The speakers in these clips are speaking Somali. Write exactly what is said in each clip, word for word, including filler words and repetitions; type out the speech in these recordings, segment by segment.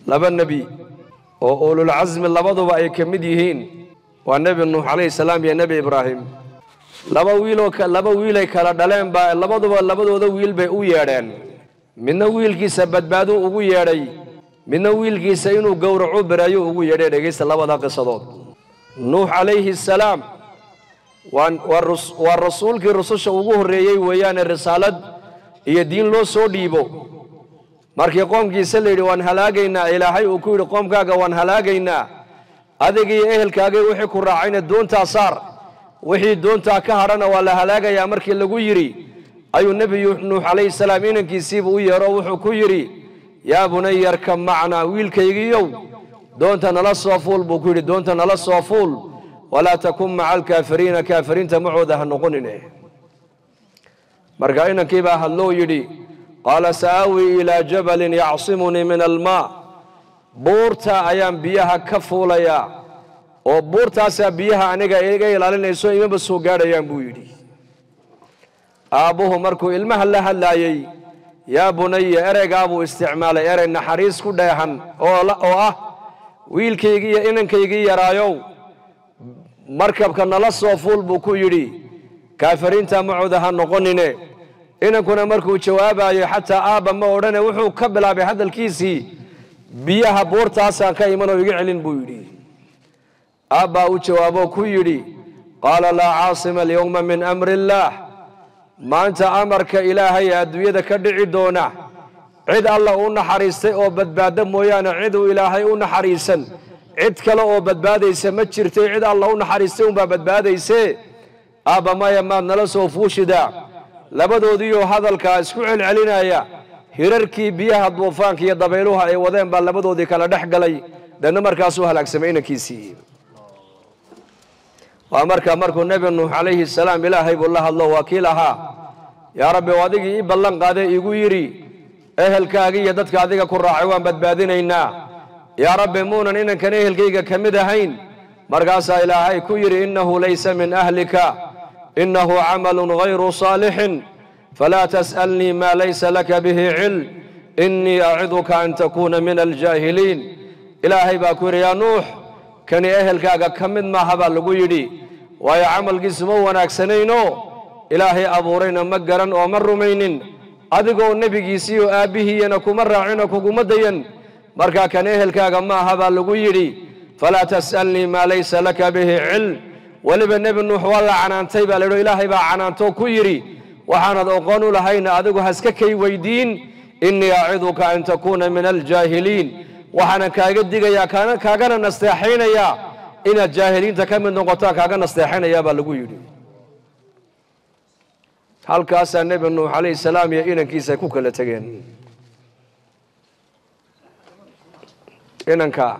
لبا النبي وأولو العزم لبضوا أي كمديهين والنبي نوح عليه السلام يا نبي إبراهيم لبا ويلو لبا ويلي كلا دلين با لبضوا لبضوا ذو ويل بي او يارين من ويل كيسا بدبادو او ياري من ويل كيسا إنو قورعو برايو او ياري رجيس لبضا قصدود نوح عليه السلام والرسول كي رسول شوقوه الرئيي ويان الرسالة هي دين لو سو ديبو markii qoomkiisa leeyahay waan halaagayna ilaahay uu ku yiri qoomkaaga waan halaagayna adigii ehelkaaga wixii ku raacayna doonta saar wixii doonta ka harana waa la halaagaya markii lagu yiri ayuu nabi nuux alayhi salaam inankiisiiba u yeero wuxuu ku yiri yaa bunayarka macna wiilkaygiiyow doonta nala soo fuul buu ku yiri doonta nala soo fuul wala takum ma'al kaafiriina kaafiriinta macooda ha noqonine marka inankiiba hadloo yiri قال سآوي إلى جبل يعصمني من الماء بورتا أيام بيها كفوليا وبورتا سبيها أنيقا إيقا إلالين يسوي إما بسوقار أيام بويدي أبوه مركو إلمها لها اللايي يا بني أرق أبو استعمال أرق نحريس كدهن أو لا أو أه ويل كيجي إنن كيجي يرايو مركب كان لصو فول بوكو يدي كافرين تمعودها نقنني إن كنا مركو جوابا حتى آبا ما ورنا وحو كبلا بهذا الكيسي بيها بورتاسا كايمانو يقعلن بويري آبا وجوابو كويري قال لا عاصم اليوم من أمر الله ما أنت أمرك إلهي أدوية كدعي دونا عد الله أون حريستي أو بدباد مويانا عدو إلهي أون حريسا عد كلا أو بدباديسا متشرتي عد الله أون حريستي أو بدباديسا آبا ما يمان نلسو فوشدا labadoodiyo hadalka isku celcelinaya hirarkii biyaha duufaanka iyo dabayluhu ay wadeen baa labadoodii kala dhaxgalay dana markaas uu halaagsamay inankiisii waa marka markuu nabi nuux alayhi salaam ilaahay buu la hadlo wakiilaha yaa rabbi waadigi ballan qaaday igu yiri ehelkaaga iyo dadka adiga ku raacay waan badbaadinaynaa yaa rabbi muunan inankan ehelkayga kamid ahayn markaas ilaahay ku yiri innahu laysa min ahlika إنه عمل غير صالح فلا تسألني ما ليس لك به علم إني أعظك أن تكون من الجاهلين إلهي باكور يا نوح كان أهل كاغا كمد ما هبا لقيدي ويا عمل قسمه وناكسنينو إلهي أبورينا مقرا ومر مين أدقوا النبي قيسيو آبه ينكو مرعينكو قمدين مركا كان أهل كاغا ما هبا لقيدي فلا تسألني ما ليس لك به علم ولب النبي نوح والله عنانتي با لو إلهي با عنانتو كيري وحانا دوقانو لهينا أدقو هسككي ويدين إني أعظك أن تكون من الجاهلين وحانا كاقدق يا كانا كاقنا نستيحين يا إن الجاهلين تكمل نقطة كاقنا نستيحين يا بالقو يري هل كاسا النبي نوح عليه السلام يا إنا كيسا كوكا لتقين إننكا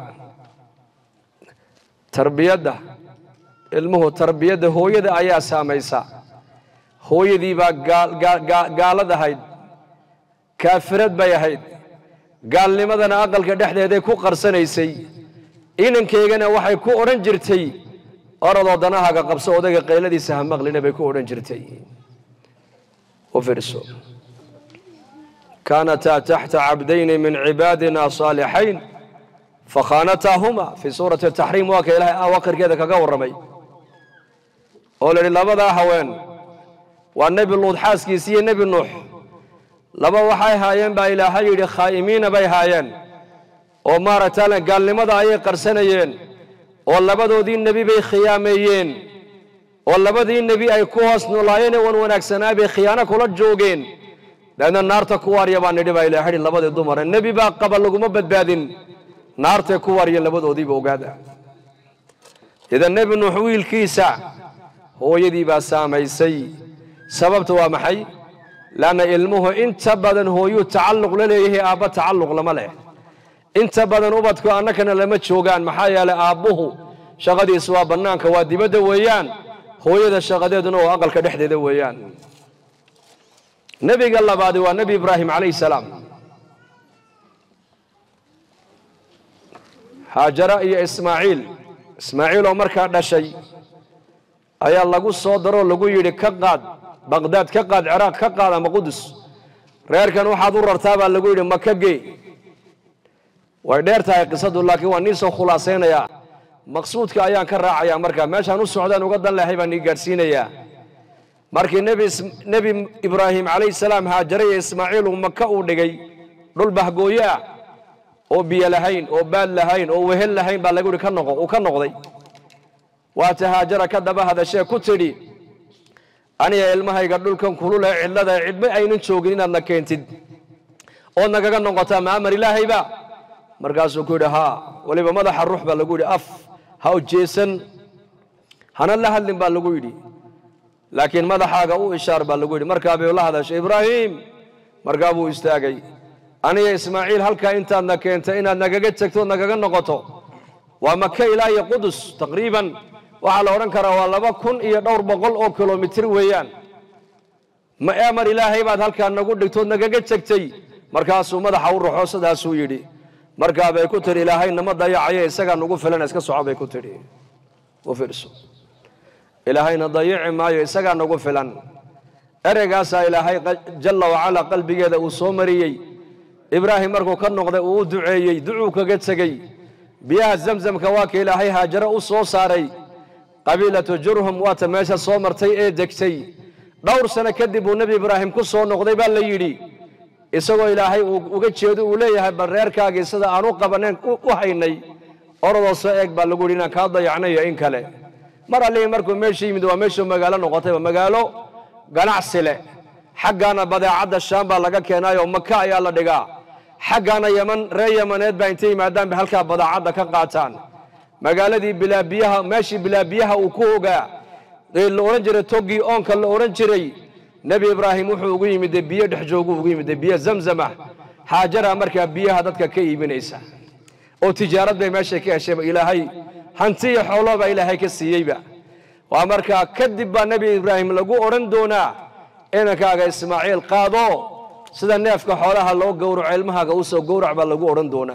تربيته ilmuhu tarbiyada hooyada ayaa saamaysa hooyadii baa gaalad ahayd kaafirad bay ahayd gaalnimadana aqalka dhexdeeda ku qarsanaysay inankeegana waxay ku oran jirtay orodoo danahaaga qabso odaga qayladiisa ha maqlina bay ku oran jirtay oo fiirso كانتا تحت عبدين من عبادنا صالحين فخانتاهما في سورة التحريم واكا إلهي آواقر كذا كقورمي أولا لبدا هوين والنبي اللوض حاسكي سي النبي النوح لبا وحاي هايين با إلهي خائمين باي هايين ومارة تالا قال لماذا أي قرسنيين واللبدو دي النبي بي خياميين واللبدو دي النبي أي كوهس نولايين ونوناكسنا بي خيانة كل الجوغين لأن النار تكوار يبان ندبا إلهي لبدا الدمر النبي با قبل لكم مبت بادين نار تكوار يلبدو دي بوغادا إذا النبي نوحوي الكيسة هو يدي باسامي سي سببت ومحي لأن علمه انت بدن هو يتعلق لليه آبا تعلق لما له انت بدن أبدك أنك لما تشوغان محايا لآبوه شغدي سوا بنانك وادي بدا ويان هو يدا شغدي دنو أقل كدحدي دا ويان نبي قال الله بعد ونبي إبراهيم عليه السلام هاجر يا إسماعيل إسماعيل ومركا دا شيء أيا لغو صدرو لغو يري كقاد بغداد كقاد عراق كقاد أما قدس رير كانوا حاضر رتابا لغو يري مكة جي ويديرتها قصة لكن ونيسو خلاصين يا مقصود كأيان كراع يا مركا ماشي هنوسعدان وقدر الله هيبان يقرسين يا مركي نبي نبي إبراهيم عليه السلام هاجري إسماعيل ومكة ودقي دول بهجويا أو بيا لهين أو بال لهين أو وهل لهين بالجود كنقو وكنقو ذي وتهاجر كذا هذا الشيء كتري أنا يا المها يقدر لكم كلوا له علة ذا علم أين تشوقين أنك كنتد أو أنك كنا نقطع مع أمر الله هيبا مركز كودها ولي بماذا حروح بالجود أف هاو جيسن هن الله هل بالجودي لكن ماذا حاجة أو إشارة بالجودي مركب الله هذا شيء إبراهيم مركبه استاجي أنا يا إسماعيل هل كأنت أنك أنت إن أنك جت تكتو أنك كنا نقطع ومكة إلى قدس تقريبا وعلى أوران كرا والله بكون يدور بقول أو كيلومتر ويان ما أمر إلهي بعد هل كان نقول دكتور نجاج تكتي مركز وماذا حور حوصة ده سويدي مركز بيكتر إلهي نما ضيع عيه سجى نقول فلان إسكا صعب بيكتري وفرسو إلهي نضيع ما يسجى نقول فلان أرجع إلهي جل وعلا قلبي هذا وصومري إبراهيم مركو كان نقضي ودعي دعوك جت سجي بيها زمزم كواك إلهي هاجر وصو صاري قبيلة جرهم واتماشى صومرتي إيه دكتي دور سنة كذب النبي إبراهيم كسر نقضي بالليلي إسقوا إلهي وقد شهدوا وليه برير كاجي صدا أنو قبنين وحيني أرض الصائق باللقولنا كذا يعني إن كله مرة ليه مركو ماشي مدوا ماشي مقالة نقطة مقالة قناع سلة حقنا بدأ عد الشام باللقى كنا يوم مكة يا الله دقا حقنا يمن ري يمنات بينتي معدان بهالك بدأ عد كقاتان مقالة دي بلا بيها ماشي بلا بيها وكوجا الأورنجر توجي أنك الأورنجري نبي إبراهيم وحوجي من دبيه دحجوجو وحوجي من دبيه زمزمة حاجرها مركب بيها ضدك كي من إيسا أو تجارة بماشي كأشياء إلهي هنتي حوله بإلهي كسيبا وأمريكا كذب نبي إبراهيم لقو أورندونا إنك أجا إسماعيل قاضو سيدا نافك حولها لو جور علمها جوسو جور عبال لقو أورندونا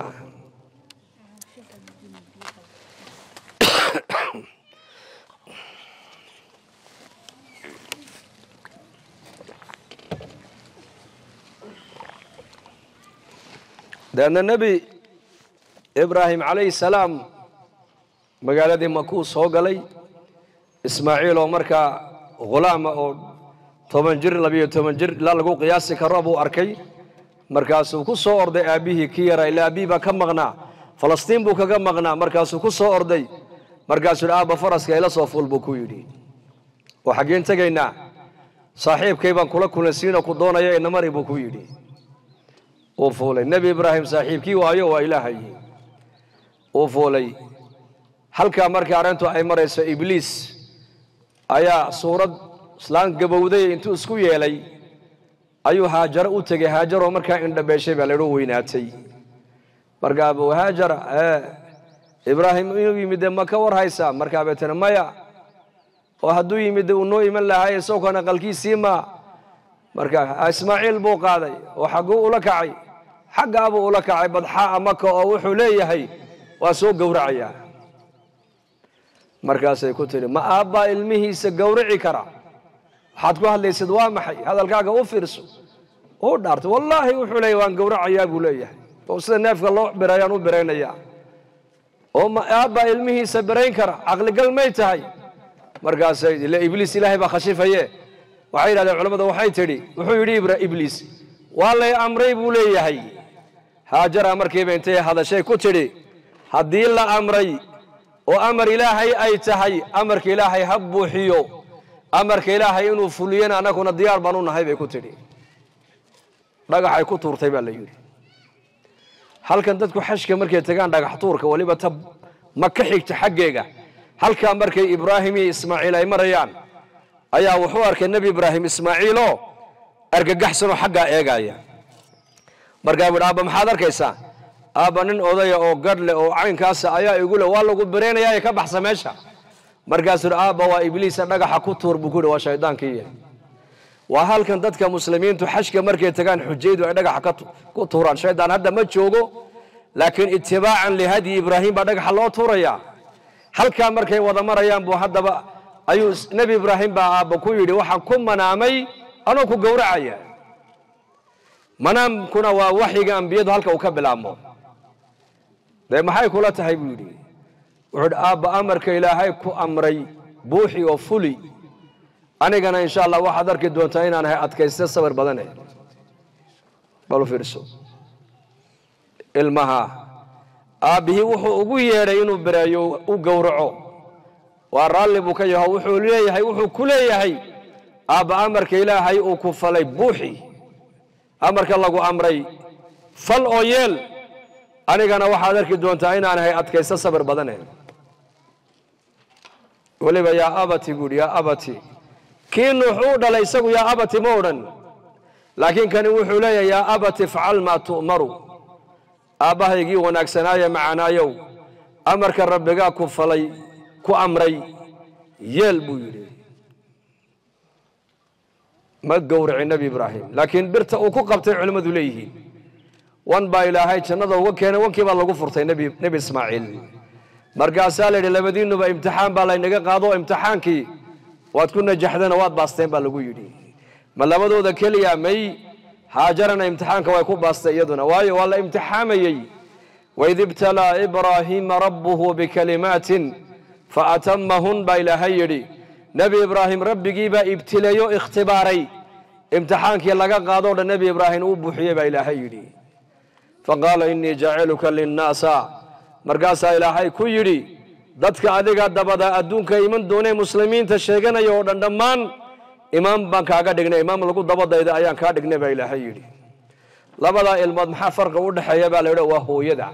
لأن النبي إبراهيم عليه السلام مقالة مكوس هو قالي إسماعيل ومركا غلام أو ثمان جر لبي ثمان جر لا لقوا قياسي كرابو أركي مركز وكوس هو أرضي أبيه كيرا إلى أبيه بكم مغنى فلسطين بو كم مغنى مركز وكوس هو أرضي مركز الأب فرس كيلا صفول بكويدي وحقين تجينا صاحب كيبان كل كل سنة كدونا يا إنماري بكويدي وفولي النبي إبراهيم صاحب كي وأيوه وإلهي وفولي هل كأمرك أرنتو أي مرة إبليس أيا صورة سلان جبودي أنتو سكوي علي أيو هاجر أوتجي هاجر ومرك عند بيشة بلرو ويناتي مركا أبو هاجر آه إبراهيم يمد مكة ورهايسا مركا بيتنا مايا وهدو يمد ونو يمل هاي سوق أنا قلكي سيما مركا إسماعيل بو قاضي وحقو لك عي حق أبو لك عي بدحاء مكة أو حليه هي وسوق جورعيا مركز يكتب ما أبا علمه سجورعي كرا حتى هل يسدوا محي هذا الكاغا وفرسو هو دارت والله وحلي وان جورعيا بوليه وصل نافق الله بريان وبرينيا وما أبا علمه سبرين كرا عقل قل ميت هاي مركز لا إبليس إلهي بخشيفيه وحيل على العلماء وحي تري وحيري برا إبليس والله أمري بوليه هاي هاجر أمر كيف انتهى هذا شيء كتري هدي الله أمري وأمر إلهي أي تهي أمرك إلهي هب وحيو أمرك إلهي إنه فلينا أنا كنا ديار بنونا هاي بيكتري رجع يكتر تبع ليوري هل كنت تكو حشك مركي تجان رجع حطورك ولي بتب مكحيك تحققه هل كان مركي إبراهيم إسماعيل أي مريان أيا وحوارك النبي إبراهيم إسماعيلو أرجع جحسنه حقه إيه جاية مركي أبو أبا محاضر كيسا أبنين أضيع أو قرل أو عين كاسة أيا يقول والله قبرين يا يكبح سماشة مركز الأبا وإبليس نجح كتور بقول وشيطان كيه وهل كان ذاتك مسلمين تحشك مركز تكان حجيد ونجح كتوران شيطان هذا ما تشوفه لكن اتباعا لهدي إبراهيم بدك الله توريا هل كان مركز وضع مريان بو هذا بقى أيو نبي إبراهيم بقى بكويد وحكم منامي أنا كجورعية منام كنا ووحي جام بيد هلك وكبل عمو ده ما حي كلها تهيبودي وعد أب أمرك إلى هاي كو أمري بوحي وفلي أنا جانا إن شاء الله واحد أركض دوتين أنا أتكيس الصبر بدنه بلو فرسو المها أبيه وحو أقوي رينو برايو وجورعو والرالي بكيه وحو ليه هاي وحو كليه هاي أب أمرك إلى هاي وكفلي بوحي أمرك الله جو أمري فل أويل أنا جانا واحد أركض دوتين أنا أتكيس الصبر بدنه ولي يا أبتي يقول يا أبتي كين وحود ليس يا أبتي مورا لكن كان يقول لي يا أبتي افعل ما تؤمروا أباه يجي وناكسنايا معنا يو أمرك الرب جا كفلي كو أمري يلبو يري ما تجورع النبي إبراهيم لكن برت أوكو قبت علم ذليه وان با إلى هاي شنده وكان وكيف الله غفرت النبي نبي إسماعيل مرجع سالر لبدينه بامتحان بالله نجا قاضوا امتحانكي وتكون جحدنا واد باستين بالله يدي ما لبدو ذا كليا مي هاجرنا امتحانك ويكون باست يدنا واي والله امتحان مي وإذ ابتلى إبراهيم ربه بكلمات فأتمهن بإلى هيري نبي إبراهيم ربي جيبا ابتليو اختباري امتحانك يلا قاضوا النبي إبراهيم أبوحي بإلى هيري فقال إني جاعلك للناس markaasaa ilaahay ku yidhi dadka adiga dabada adduunka iman doonay muslimiinta sheeganaya oo dhan dhammaan imaam baan kaaga dhignay imaam lagu dabadayda ayaan kaa dhignay baa ilaahay yidhi labadaa ilmood maxaa farqa u dhexeeya baa la yidhi waa hooyada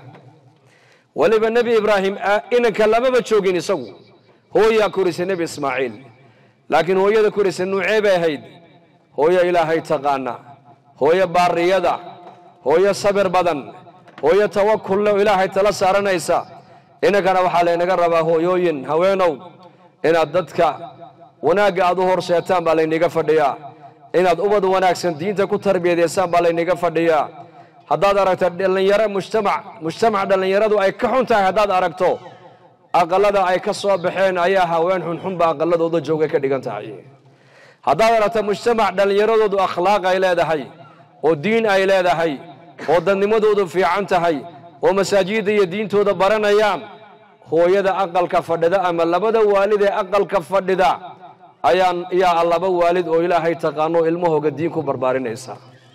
waliba nebi ibraahim inanka lamaba joogin isagu hooyaa korisay nebi ismaaciil laakiin hooyada korisay nuucee bay ahayd hooyo ilaahay taqaana hooyo baariyada hooyo sabir badan hooyo tawakkul leh ilaahay tala saaranaysa inagana waxa la inaga rabaa hooyooyin haweenow inaad dadka wanaaga aad u horseetaan baa la inaga fadhiyaa inaad ubad wanaagsan diinta ku tarbiyadeysaan baa la inaga fadhiyaa haddaad aragto dhalinyaro mujtamac mujtamac dhalinyaradu ay ka xun tahay haddaad aragto aqalada ay ka soo baxeen ayaa haween xunxun baa aqaladooda jooga ka dhigan tahay haddaad aragto mujtamac dhalinyaradoodu akhlaaq ay leedahay oo diin ay leedahay oo dadnimadoodu fiican tahay oo masaajidda iyo diintooda baranayaan hooyada aqalka fadhida ama labada waalid ee aqalka fadhida ayaan yaa laba waalid oo ilaahay taqaano ilmahooga diin ku barbaarinaysa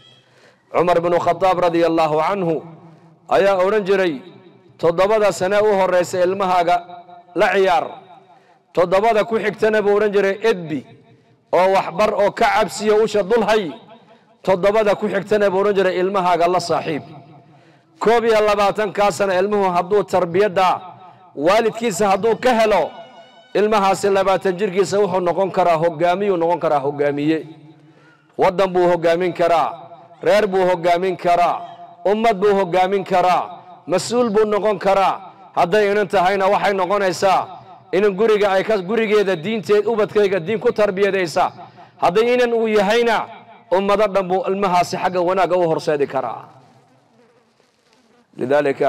Umar ibn Khattab radiyallahu anhu ayaa oran jiray todobada sano u horeysay ilmahaaga la ciyaar todobada ku xigtana buu oran jiray edbi oo waxbar oo ka cabsiyo u shadulhay todobada ku xigtana buu oran jiray ilmahaaga la saaxiib koob iyo labaatan ka sano ilmuhu hadduu tarbiyada waalidkiisa hadduu ka helo ilmahaasi labaatan jirkiisa wuxuu noqon karaa hogaamiye noqon karaa hogaamiye wadan buu hogaamin karaa reer buu hogaamin karaa ummad buu hogaamin karaa mas'uul buu noqon karaa hadday inan tahayna waxay noqonaysaa in guriga ay ka gurigeeda diinteed ubadkayga diin ku tarbiyadaysa hadday inan uu yahayna ummada dhan buu ilmahaasi xagga wanaaga u horseedi karaa lidalika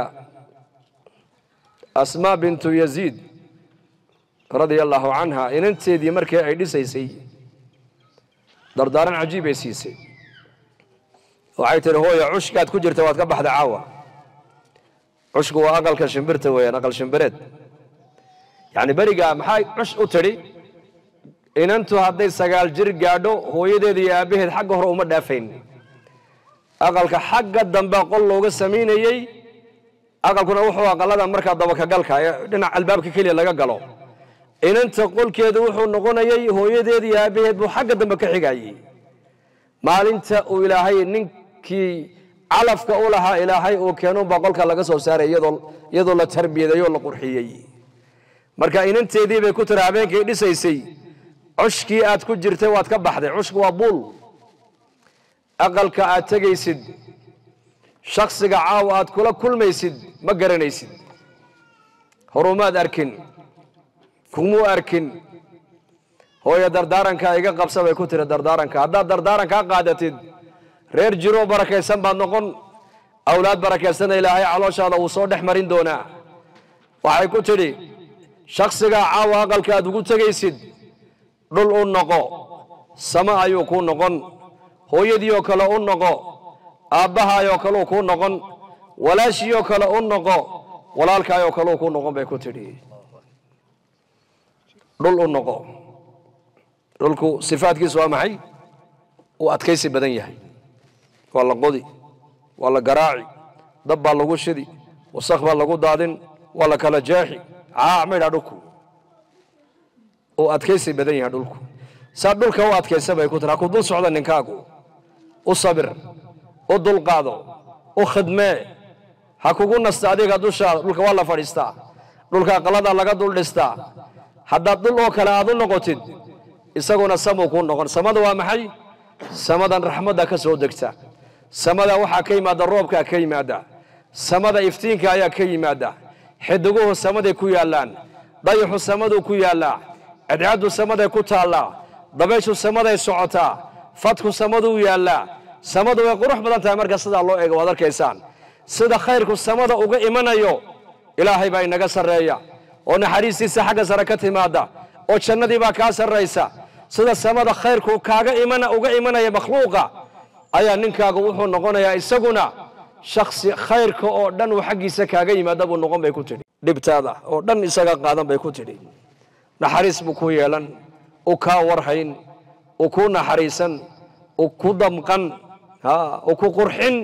asma bintu yazid radiyallahu anha inanteedii markii ay dhisaysay dardaaran cajiib ay siisay waxay tiri hooyo cushkaad ku jirta waad ka baxda caawa cushku waa aqalka shimbirta weeyaan aqal shimbireed yani bariga maxay cush u tiri inantu hadday sagaal jir gaadho hooyadeeda iyo aabaheed xagga hore uma dhaafayn aqalka xagga dambe qol looga sameeyay aqalkuna wuxuu aqalada marka daba ka galka dhinac albaabka kaliya laga galo inanta qolkeedu wuxuu noqonayay hooyadeeda iyo aabaheed buu xagga dambe ka xigayay maalinta uu ilaahay ninkii calafka u lahaa ilaahay uu keeno boqolka laga soo saaray iyadoo iyadoo la tarbiyadeeyo la qurxiyay marka inanteedii bay ku tiri habeenkii dhisaysay cushkii aad ku jirtay waad ka baxday cushku waa buul aqalka aad tagaysid shakhsiga caaw aad kula kulmaysid ma garanaysid horumaad arkin kumu arkin hooyo dardaaranka iga qabsa bay ku tiri dardaaranka haddaad dardaaranka qaadatid reer jiro barakaysan baad noqon awlaad barakaysan ilaahay calooshaada uu soo dhex marin doonaa waxay ku tiri shakhsiga caaw aqalka aad ugu tagaysid dhul u noqo sama ayuu ku noqon hooyadii oo kale u noqo aabbahaayoo kale ku noqon walaashii oo kale u noqo walaalkaayo kaloo ku noqon bay ku tidhi dhul u noqo dhulku sifaadkiisu waa maxay uu adkaysi badan yahay waa la qodi waa la garaaci dab baa lagu shidi wasakh baa lagu daadin waa la kala jeexi caac maydha dhulku uu adkaysi badan yahay dhulku saa dhulka u adkaysa bay ku tiraa ku dul socda ninkaagu u sabir u dulqaado u khidmee ha kugu nasta adiga dushaada dhulka waa la fadhiistaa dhulka aqalada laga dul dhistaa haddaad dhul oo kale aad u noqotid isaguna samuu kuu noqon samada waa maxay samadan raxmadda ka soo degta samada waxaa ka yimaada roobkaa ka yimaada samada iftiinka ayaa ka yimaada xidiguhu samaday ku yaallaan dayaxu samaduu ku yaallaa cadceeddu samaday ku taallaa dabayshu samaday socotaa fadku samaduu yaallaa samadu way qurux badan tahay marka sidaa loo eego waad arkaysaan sida khayrku samada uga imanayo ilaahay baa inaga sarreeya oo naxariistiisa xagga sare ka timaada oo jannadii baa kaa sarraysa sida samada khayrku kaaga imana uga imanaya makhluuqa ayaa ninkaagu wuxuu noqonayaa isaguna shakhsi khayrka oo dhan uu xaggiisa kaaga yimaada buu noqon bay ku tidhi dhibtaada oo dhan isaga qaadan bay ku tidhi naxariis buu ku yeelan u kaa warhayn u ku naxariisan u ku damqan u ku qurxin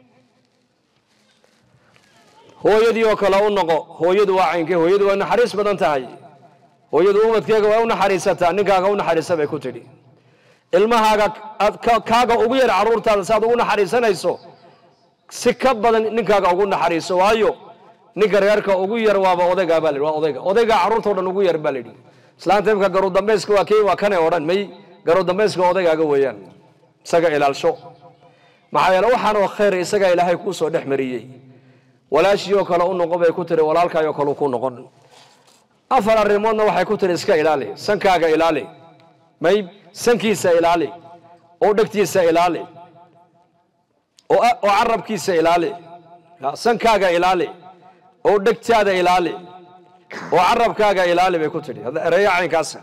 hooyadii oo kale u noqo hooyadu waa caynkee hooyadu waa naxariis badan tahay hooyadu ubadkeega waa u naxariisataa ninkaaga u naxariisa bay ku tidhi ilmahaaga kaaga ugu yar carruurtaada saaad ugu naxariisanayso si ka badan ninkaaga ugu naxariiso waayo ninka reerka ugu yar waaba odaygaa baa la waa odayga odaygaa carruurtao dhan ugu yar baa la yidhi islaanta imka garu dambayska waa kii waa kanay odhan may garu dambayska odaygaaga weeyaan isaga ilaalsho maxaa yeele waxaanoo khayr isagaa ilaahay kuu soo dhex mariyey walaashii oo kale u noqon bay ku tiri walaalkaayoo kale ku noqon afar arrimoodna waxay ku tiri iska ilaali sankaaga ilaali may sankiisa ilaali oo dhegtiisa ilaali oo oo carabkiisa ilaali sankaaga ilaali oo dhegtaada ilaali oo carabkaaga ilaali bay ku tiri hada ereeyo caynkaasa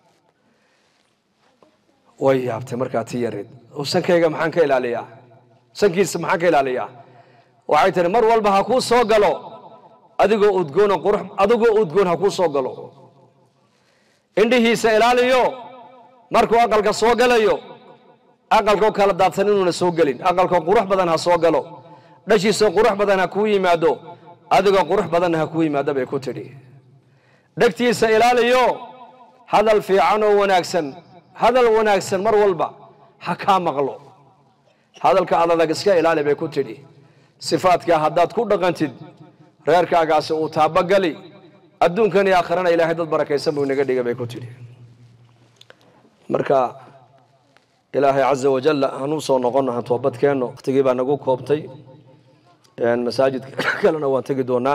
way yaabtay markaa tii yareed oo sankayga maxaan ka ilaaliyaa sankiisa maxaan ka ilaaliyaa waxay tiri mar walba ha kuu soo galo adigoo udgoon qurux adigoo udgoon ha kuu soo galo indhihiisa ilaaliyo markuu aqalka soo galayo aqalkoo kala daadsan inuuna soo gelin aqalkoo qurux badan ha soo galo dhashiisa qurux badan ha kuu yimaado adigoo qurux badanna ha kuu yimaado bay ku tidhi dhegtiisa ilaaliyo hadal fiican oo wanaagsan hadal wanaagsan mar walba ha kaa maqlo hadalka adadag iska ilaali bay ku tidhi sifaadka haddaad ku dhaqantid reerkaagaasi uu taabagali adduunkan iyo aakhirana ilaahay dad barakaysan buu inaga dhigay bay ku tidhi marka ilaahay caza wajalla hanuu soo noqono han toobadkeenno waqtigii baa nagu koobtay masaajidka kalena waan tegi doonaa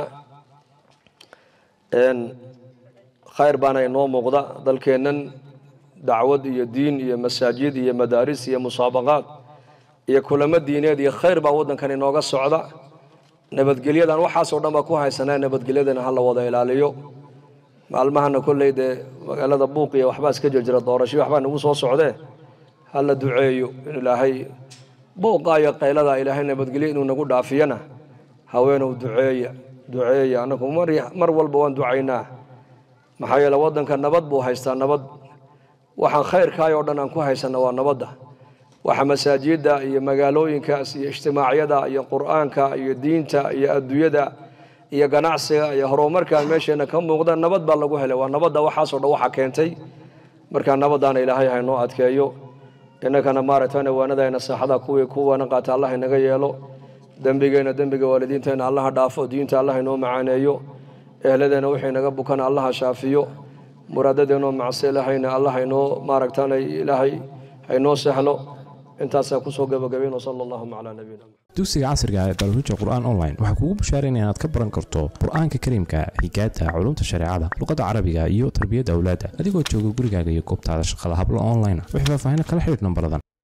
khayr baana inoo muuqda dalkeennan dacwad iyo diin iyo masaajid iyo madaaris iyo musaabaqaad iyo kulamo diineed iyo khayr baa waddankan inooga socda nabadgelyadan waxaasoo dhan baa ku haysanaa nabadgelyadana ha la wada ilaaliyo maalmahana kolley dee magaalada buuq iyo waxbaa iska jirjira doorasho waxbaa nagu soo socdee ha la duceeyo in ilaahay buuqa iyo qaylada ilaahay nabadgelyo inuu nagu dhaafiyana haweenow duceeya duceeya anagu mar walba waan ducaynaa maxaa yeele waddanka nabad buu haystaa nabad waxaan khayrkaay oo dhan aan ku haysana waa nabadda waxa masaajidda iyo magaalooyinkaas iyo ijtimaacyada iyo qur'aanka iyo diinta iyo adduunyada iyo ganacsiga iyo horumarka meesheena ka muuqda nabad baa lagu helay waa nabadda waxaasoo dhan waxa keentay markaa nabadaana ilaahay ha inoo adkeeyo innakana maaragtana waanadayna saaxada kuwii kuwana qaata allah inaga yeelo dembigeena dembiga waalidiinteena allaha dhaafo diinta allah inoo macaaneeyo ehladeenna wixii naga bukana allaha shaafiyo muraadadeenoo macsi lahayna allah inoo maaragtana ilaahay ha inoo sahlo intaasaa kusoo gabagabayno sala allahuma calaa nabiyina dugsiga casriga ee barnaamijka qur'aan online waxaa kuugu bashaaraynaya inaad ka baran karto qur'aanka kariimka xigaata culumta shareecada luqadda carabiga iyo tarbiyadda awlaadda adigoo jooga gurigaaga iyo goobtaada shaqada hablo online wixii faahfaahin kala xidhiidh nambaradan